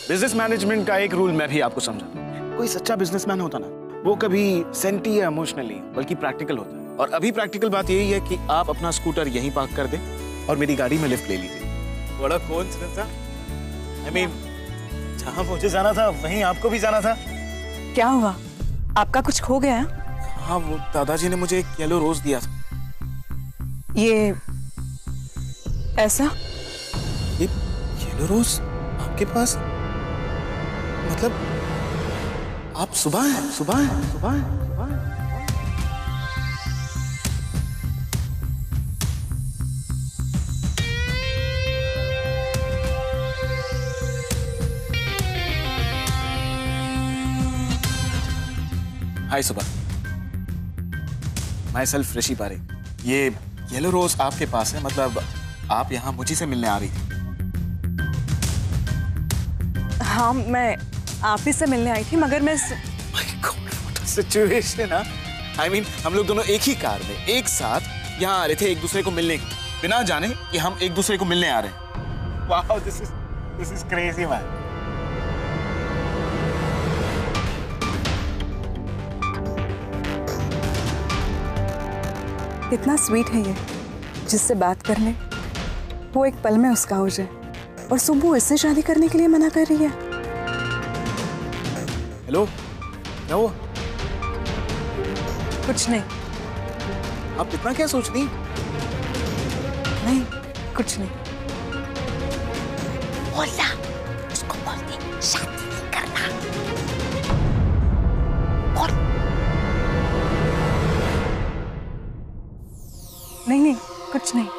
Business management का एक rule मैं भी आपको समझाता हूँ। कोई सच्चा बिजनेसमैन होता ना, वो कभी सेंटी या इमोशनली बल्कि प्रैक्टिकल होता है। और अभी प्रैक्टिकल बात यही है कि आप अपना स्कूटर यहीं पार्क कर दें और मेरी गाड़ी में लिफ्ट ले लीजिए। बड़ा कोइंसिडेंस था। I mean, जहाँ मुझे जाना था वहीं आपको भी जाना था। क्या हुआ? आपका कुछ खो गया? हाँ, वो दादाजी ने मुझे एक येलो रोज दिया था। ये ऐसा? ये येलो रोज आपके पास? मतलब आप सुबह हैं, सुबह हैं, सुबह हैं, सुबह हैं। हाय सुबह, माई सेल्फ ऋषि पारेख। ये येलो रोज आपके पास है, मतलब आप यहाँ मुझी से मिलने आ रही थी। हाँ, मैं आप ही से मिलने आई थी, मगर मैं सिचुएशन है। I mean, हम लोग दोनों एक ही कार में एक साथ यहाँ आ रहे थे एक दूसरे को मिलने, बिना जाने कि हम एक दूसरे को मिलने आ रहे हैं। Wow, this is crazy, man. कितना स्वीट है ये, जिससे बात करने वो एक पल में उसका हो जाए, और सुबह इससे शादी करने के लिए मना कर रही है। हेलो, क्या हुआ? कुछ नहीं। आप इतना क्या सोच रही? नहीं, कुछ नहीं। बोला, उसको बोल दे शादी नहीं करना। बोल। नहीं, कुछ नहीं।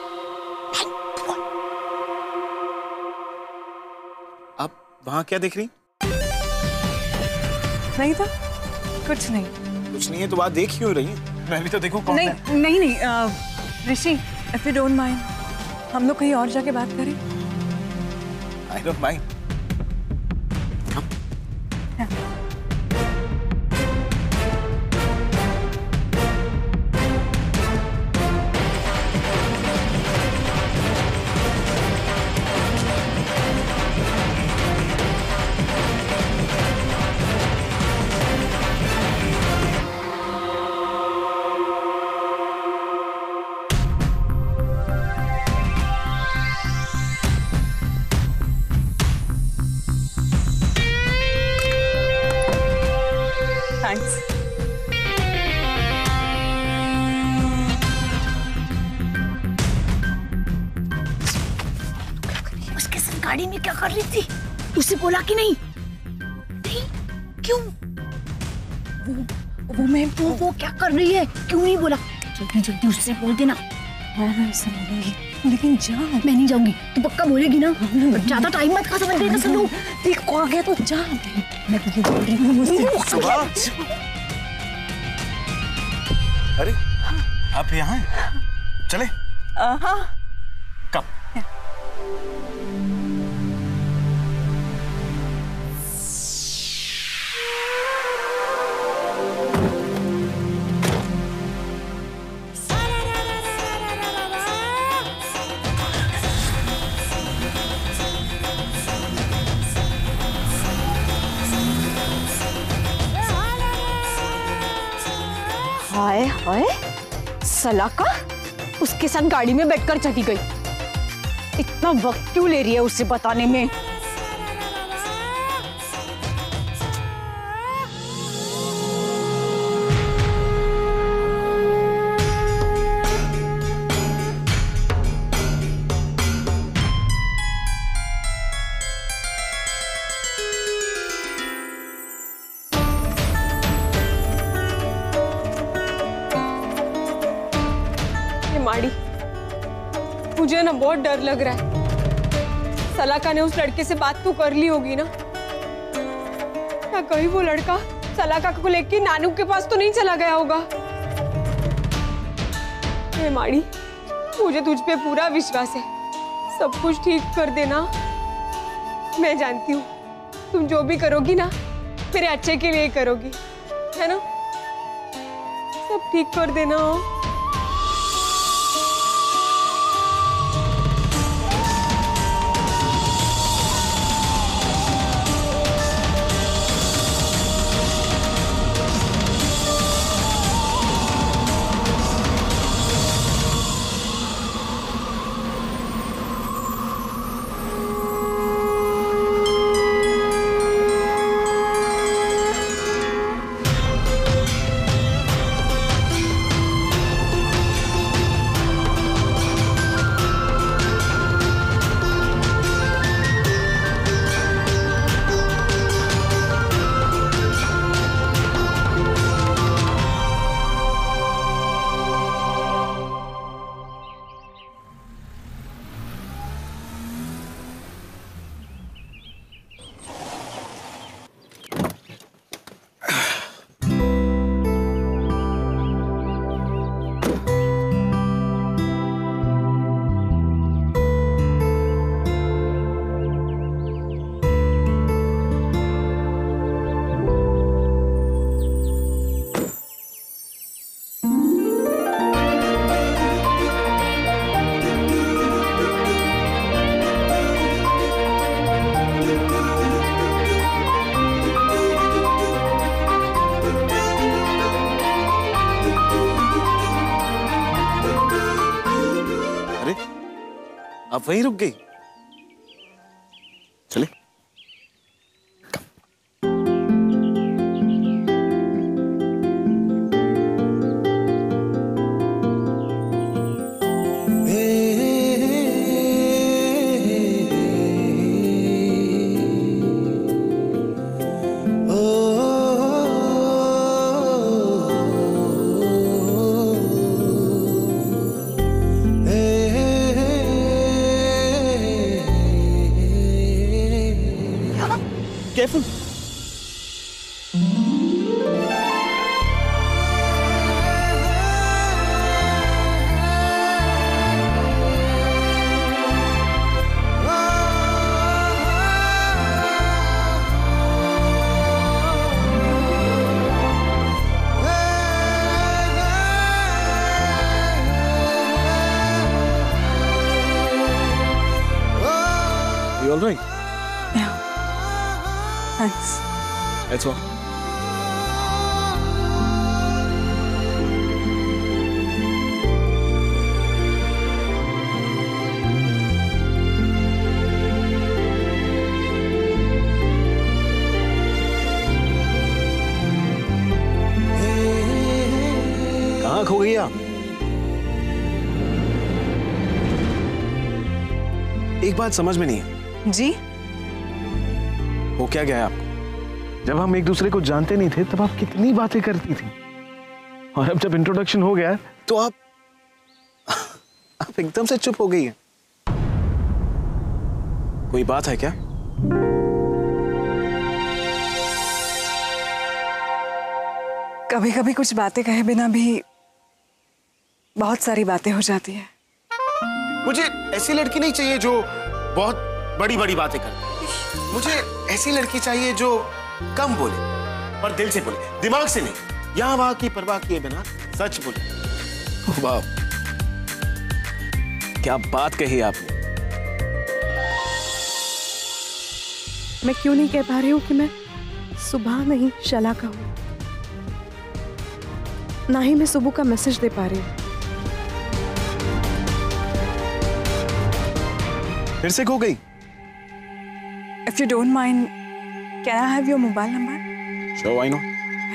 आप वहां क्या देख रही? नहीं तो कुछ नहीं। कुछ नहीं है तो बात देख क्यों रही है? मैं भी तो देखूं कौन है। नहीं, Rishi, if you don't mind, हम लोग कहीं और जाके बात करें। I don't mind. थैंक्स। उसके साथ गाड़ी में क्या कर रही थी? उसे बोला कि नहीं? नहीं, क्यों? वो क्या कर रही है? क्यों नहीं बोला? जल्दी जल्दी उससे बोल देना। मैं उससे बोलूंगी, लेकिन जा। मैं नहीं जाऊंगी। तू पक्का बोलेगी ना? ज्यादा टाइम मत खा, समझ देना सब लोग। देखो आ गया तो जा। मैं तुझे बोल रही हूँ सुबह, अरे आप यहाँ हैं? चले? हाँ। कब? हाय हाय, सलाका उसके साथ गाड़ी में बैठकर चली गई। इतना वक्त क्यों ले रही है उसे बताने में? माड़ी, मुझे ना बहुत डर लग रहा है। सलाका ने उस लड़के से बात तो कर ली होगी ना? क्या कहीं वो लड़का सलाका को लेके नानू के पास तो नहीं चला गया होगा? हे माड़ी, मुझे तुझ पे पूरा विश्वास है, सब कुछ ठीक कर देना। मैं जानती हूँ तुम जो भी करोगी ना मेरे अच्छे के लिए करोगी, है ना? सब ठीक कर देना। आप वहीं रुक गई। चले। Careful. You all right? Yeah. Thanks. Let's walk. कहाँ खो गई आप? एक बात समझ में नहीं है। जी? वो क्या गया आपको? जब हम एक दूसरे को जानते नहीं थे तब आप कितनी बातें करती थी, और अब जब इंट्रोडक्शन हो गया तो आप एकदम से चुप हो गई हैं। कोई बात है क्या? कभी कभी कुछ बातें कहे बिना भी बहुत सारी बातें हो जाती है। मुझे ऐसी लड़की नहीं चाहिए जो बहुत बड़ी बड़ी बातें करे। मुझे ऐसी लड़की चाहिए जो कम बोले पर दिल से बोले, दिमाग से नहीं, यहाँ वहां की परवाह किए बिना सच बोले। वाह, क्या बात कही आपने। मैं क्यों नहीं कह पा रही हूँ कि मैं सुबह नहीं शलाका हूँ, ना ही मैं सुबह का मैसेज दे पा रही हूँ। फिर से खो गई? If you don't mind, can I have your mobile number? Sure, why not?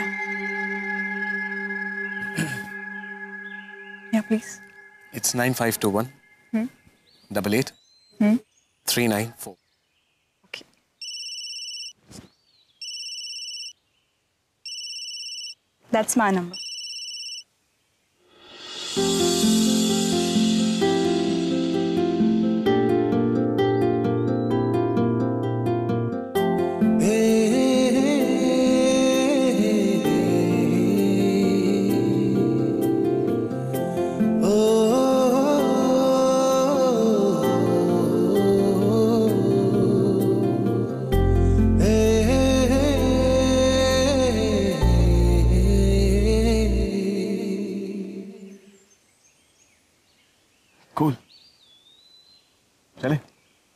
Yeah, please. It's 9521 88 394. Okay. That's my number. Cool. चले।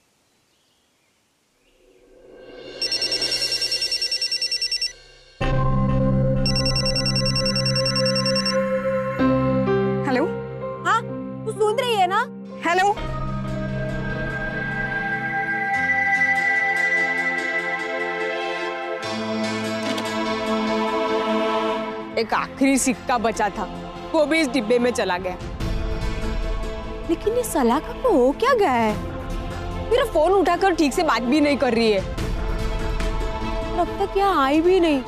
हेलो? हाँ, तू सुन रही है ना? हेलो? एक आखिरी सिक्का बचा था, वो भी इस डिब्बे में चला गया। लेकिन ये सलाका को हो क्या गया है? मेरा फोन उठाकर ठीक से बात भी नहीं कर रही है, और अब तक यहाँ आई भी नहीं।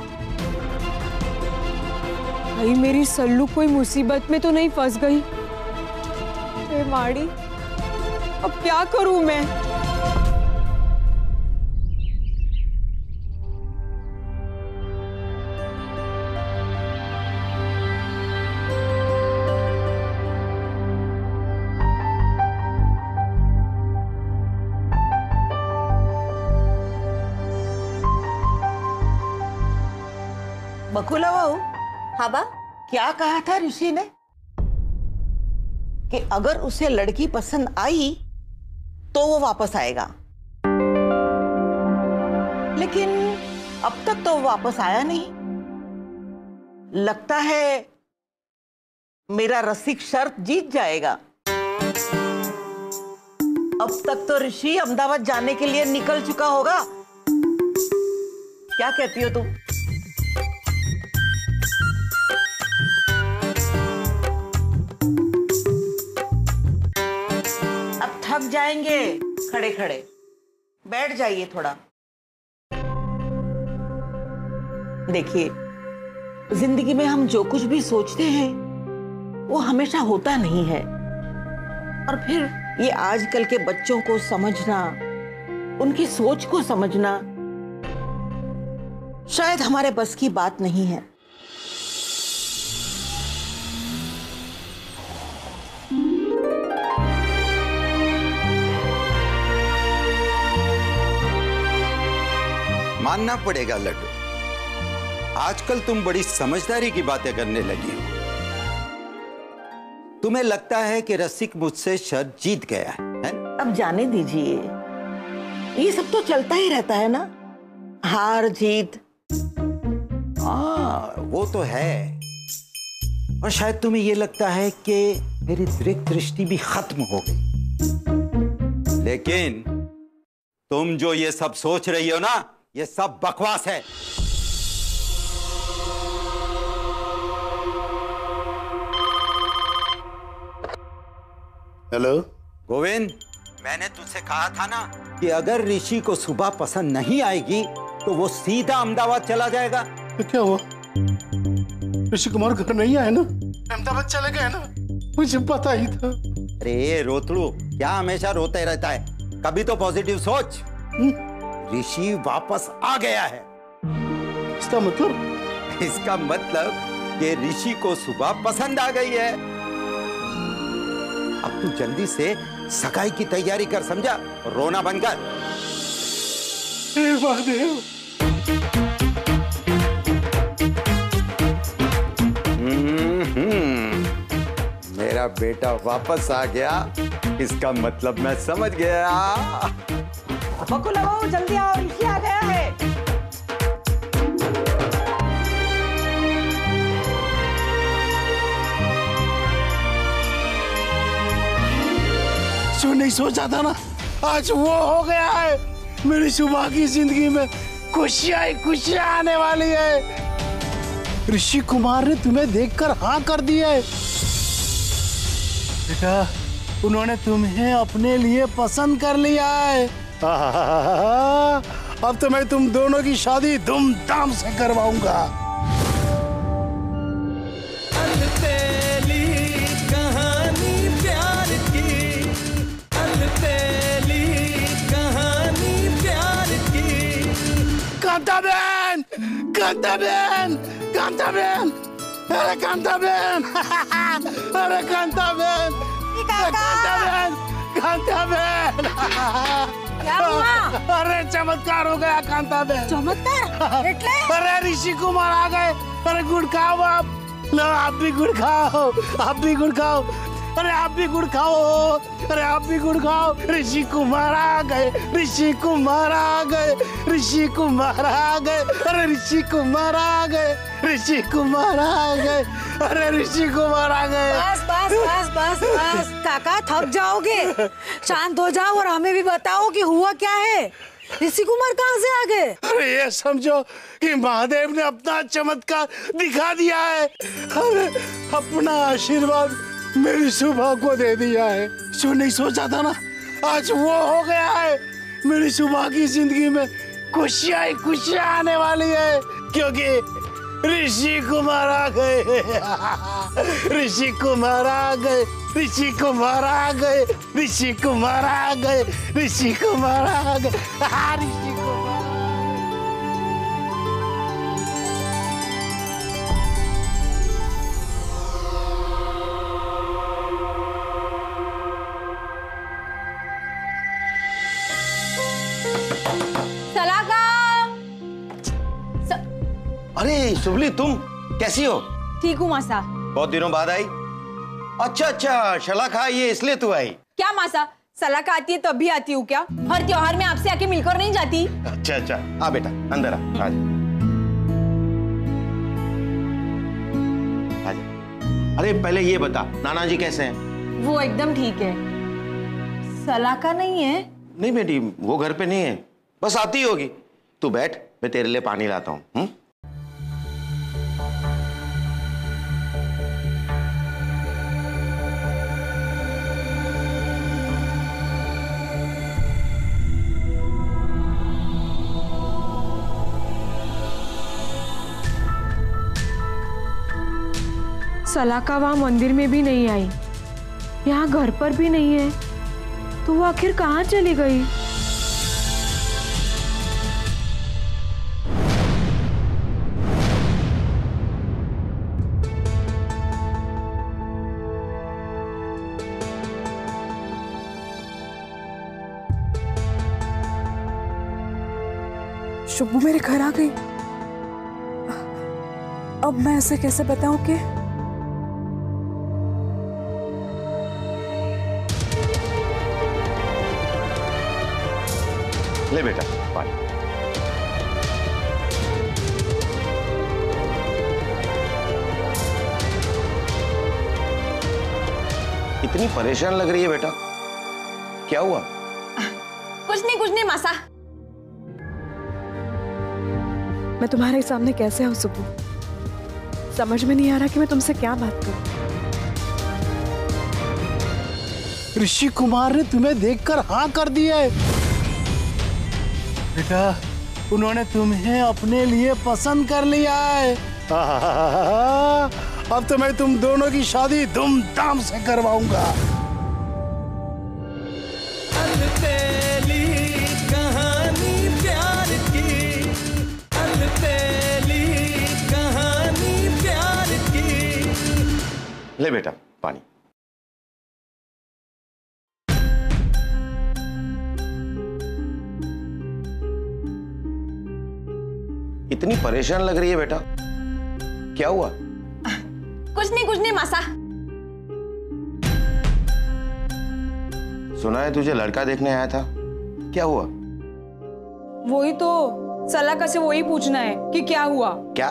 भाई मेरी सल्लू कोई मुसीबत में तो नहीं फंस गई? ए माड़ी, अब क्या करूं मैं? बकुला बहू, हाँ बा, क्या कहा था ऋषि ने कि अगर उसे लड़की पसंद आई तो वो वापस आएगा, लेकिन अब तक तो वो वापस आया नहीं। लगता है मेरा रसिक शर्त जीत जाएगा। अब तक तो ऋषि अहमदाबाद जाने के लिए निकल चुका होगा। क्या कहती हो तुम? अब थक जाएंगे खड़े खड़े, बैठ जाइए थोड़ा। देखिए, जिंदगी में हम जो कुछ भी सोचते हैं वो हमेशा होता नहीं है। और फिर ये आजकल के बच्चों को समझना, उनकी सोच को समझना शायद हमारे बस की बात नहीं है। मानना पड़ेगा लड्डू, आजकल तुम बड़ी समझदारी की बातें करने लगी हो। तुम्हें लगता है कि रसिक मुझसे शर्त जीत गया है? अब जाने दीजिए, ये सब तो चलता ही रहता है ना, हार जीत। हाँ, वो तो है। और शायद तुम्हें ये लगता है कि मेरी दृक दृष्टि भी खत्म हो गई। लेकिन तुम जो ये सब सोच रही हो ना, ये सब बकवास है। हेलो गोविंद, मैंने तुझसे कहा था ना कि अगर ऋषि को सुबह पसंद नहीं आएगी तो वो सीधा अहमदाबाद चला जाएगा। तो क्या हुआ? ऋषि कुमार घर नहीं आए ना, अहमदाबाद चले गए ना, मुझे पता ही था। अरे रोतड़ू, क्या हमेशा रोते रहता है? कभी तो पॉजिटिव सोच। ऋषि वापस आ गया है। इसका मतलब? इसका मतलब कि ऋषि को सुबह पसंद आ गई है। अब तू जल्दी से सगाई की तैयारी कर, समझा? रोना बंद कर। हे महादेव। मेरा बेटा वापस आ गया, इसका मतलब मैं समझ गया। बकुला बहू जल्दी आओ, ऋषि आ गया है। जो नहीं सोचा था ना, आज वो हो गया है। मेरी सुबह की जिंदगी में खुशियां ही खुशियां आने वाली है। ऋषि कुमार ने तुम्हें देखकर हाँ कर दी है। बेटा, उन्होंने तुम्हें अपने लिए पसंद कर लिया है। अब तो मैं तुम दोनों की शादी धूमधाम से करवाऊंगा। कांता बहन, कांता बहन, कांता बहन, अरे कांता बहन, अरे कांता बहन, कांता बहन, कांता बहन। क्या हुआ? अरे चमत्कार हो गया कांता बहन। चमत्कार? एटले? अरे ऋषि कुमार आ गए। अरे गुड़ खाओ आप, लो आप भी गुड़ खाओ, आप भी गुड़ खाओ। अरे आप भी गुड़ खाओ, अरे आप भी गुड़ खाओ। ऋषि कुमार आ गए, ऋषि कुमार आ गए, ऋषि कुमार आ गए। अरे ऋषि कुमार आ गए, ऋषि कुमार आ गए, अरे ऋषि कुमार आ गए। बस बस बस बस बस काका, थक जाओगे, शांत हो जाओ और हमें भी बताओ कि हुआ क्या है। ऋषि कुमार कहाँ से आ गए? अरे ये समझो कि महादेव ने अपना चमत्कार दिखा दिया है। अरे अपना आशीर्वाद मेरी सुबह को दे दिया है। जो नहीं सोचा था ना, आज वो हो गया है। मेरी सुबह की जिंदगी में खुशियां ही खुशियां आने वाली है, क्योंकि ऋषि कुमार आ गए। ऋषि कुमार आ गए, ऋषि कुमार आ गए, ऋषि कुमार आ गए, ऋषि कुमार आ गए, ऋषि कुमार। अरे शुभली, तुम कैसी हो? ठीक हूँ मासा। बहुत दिनों बाद आई। अच्छा अच्छा, शलाखा ये इसलिए तू आई? क्या मासा, सलाखा आती है तब भी आती हूँ क्या? हर त्योहार में आपसे आके मिलकर नहीं जाती? अच्छा अच्छा, आ बेटा अंदर आ, आजा। आजा। अरे पहले ये बता, नाना जी कैसे हैं? वो एकदम ठीक है। सलाका नहीं है? नहीं बेटी, वो घर पे नहीं है, बस आती होगी। तू बैठ, मैं तेरे लिए पानी लाता हूँ। सलाका वहां मंदिर में भी नहीं आई, यहाँ घर पर भी नहीं है, तो वो आखिर कहाँ चली गई? शुभू मेरे घर आ गई। अब मैं ऐसे कैसे बताऊं कि ले बेटा पानी। इतनी परेशान लग रही है बेटा, क्या हुआ? कुछ नहीं मासा। मैं तुम्हारे सामने कैसे आऊं सुबह? समझ में नहीं आ रहा कि मैं तुमसे क्या बात करूं। ऋषि कुमार ने तुम्हें देखकर हाँ कर दिया है बेटा। उन्होंने तुम्हें अपने लिए पसंद कर लिया है। अब तो मैं तुम दोनों की शादी धूमधाम से करवाऊंगा। ले बेटा पानी। इतनी परेशान लग रही है बेटा, क्या हुआ? कुछ नहीं मासा। सुना है तुझे लड़का देखने आया था, क्या हुआ? वही तो सलाका से वही पूछना है कि क्या हुआ। क्या?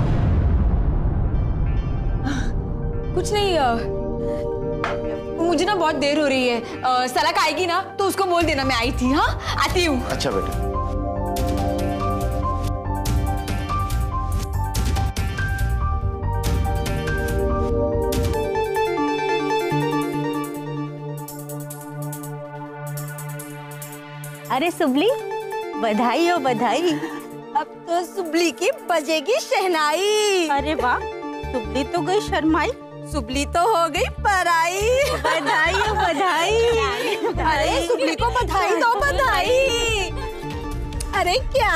कुछ नहीं, मुझे ना बहुत देर हो रही है। सलाका आएगी ना तो उसको बोल देना मैं आई थी। हाँ, आती हूँ। अच्छा बेटा। अरे सुबली, बधाई हो बधाई। अब तो सुबली की बजेगी शहनाई। अरे वाह, सुबली तो गई शर्माई, सुबली तो हो गई पराई। बधाई हो बधाई। अरे सुबली को बधाई दो, बधाई। अरे क्या?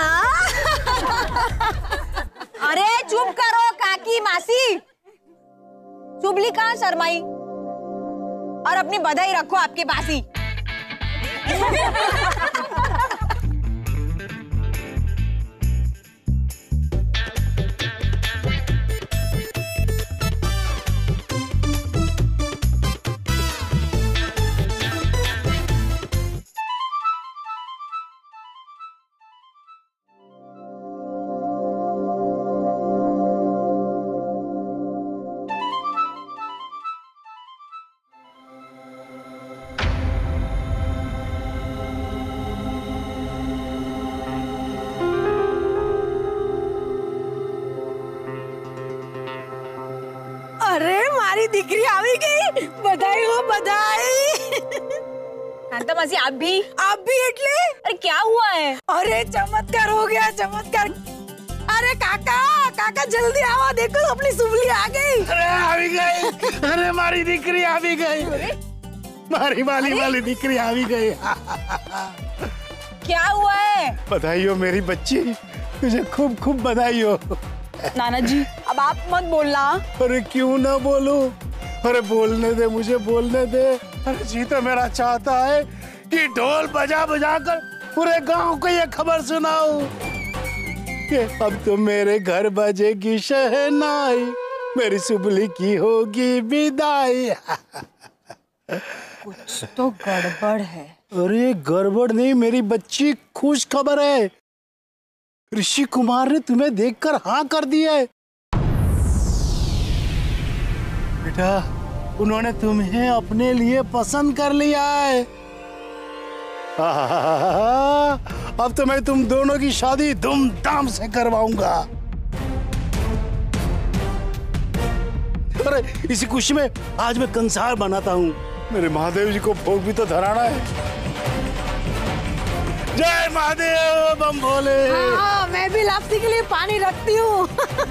अरे चुप करो काकी मासी। सुबली कहाँ शर्माई? और अपनी बधाई रखो आपके पास ही। अरे मारी दिकरी आवी गई, बधाई हो बधाई। कांता मासी आप भी એટલે? अरे क्या हुआ है? अरे चमत्कार हो गया, चमत्कार। अरे काका जल्दी आओ, देखो अपनी सुबली आ गई। अरे आवी गई, अरे मारी दिकरी आवी गई, मारी वाली दिकरी आवी गई। क्या हुआ है? बधाई हो मेरी बच्ची, तुझे खूब खूब बधाई हो। नाना जी अब आप मत बोलना। अरे क्यों ना बोलूं? अरे बोलने दे, मुझे बोलने दे। अरे जी तो मेरा चाहता है कि ढोल बजा बजा कर पूरे गांव को ये खबर सुनाऊं कि अब तो मेरे घर बजेगी शहनाई, मेरी सुबली की होगी विदाई। कुछ तो गड़बड़ है। अरे गड़बड़ नहीं मेरी बच्ची, खुश खबर है। ऋषि कुमार ने तुम्हें देखकर हाँ कर दिया है बेटा। उन्होंने तुम्हें अपने लिए पसंद कर लिया है। अब तो मैं तुम दोनों की शादी धूमधाम से करवाऊंगा। अरे इसी खुशी में आज मैं कंसार बनाता हूँ। मेरे महादेव जी को भोग भी तो धराना है। जय महादेव बम भोले। हाँ, मैं भी लापसी के लिए पानी रखती हूँ।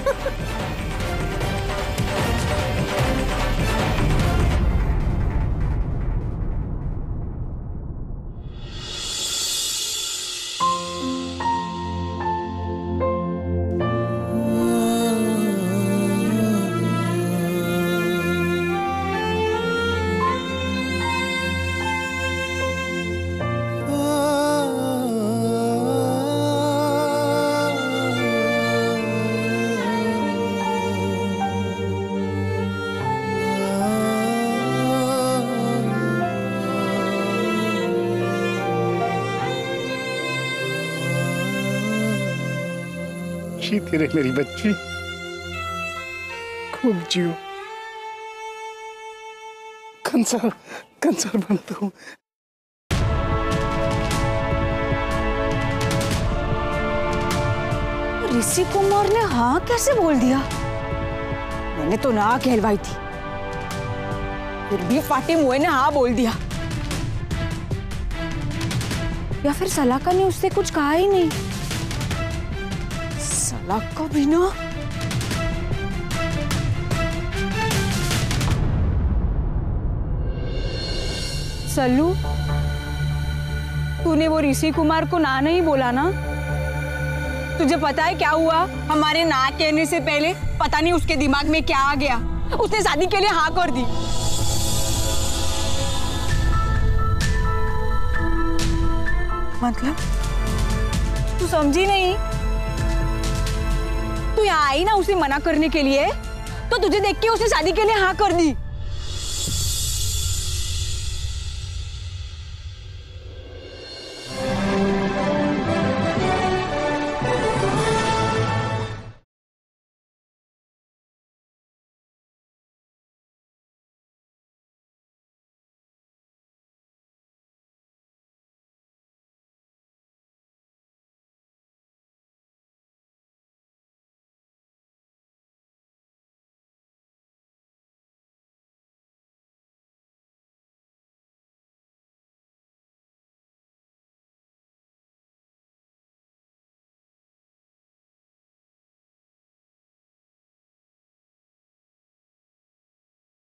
जीती रहे मेरी बच्ची, खूब जियो। कंसार कंसार बनता हूँ। ऋषि कुमार ने हाँ कैसे बोल दिया? मैंने तो ना कहलवाई थी, फिर भी फाटे मुए ने हाँ बोल दिया। या फिर सलाका ने उससे कुछ कहा ही नहीं? सलाका भी ना। सल्लू, तूने वो ऋषि कुमार को ना नहीं बोला ना? तुझे पता है क्या हुआ? हमारे ना कहने से पहले पता नहीं उसके दिमाग में क्या आ गया, उसने शादी के लिए हाँ कर दी। मतलब तू समझी नहीं? तू यहाँ आई ना उसे मना करने के लिए, तो तुझे देख के उसने शादी के लिए हाँ कर दी।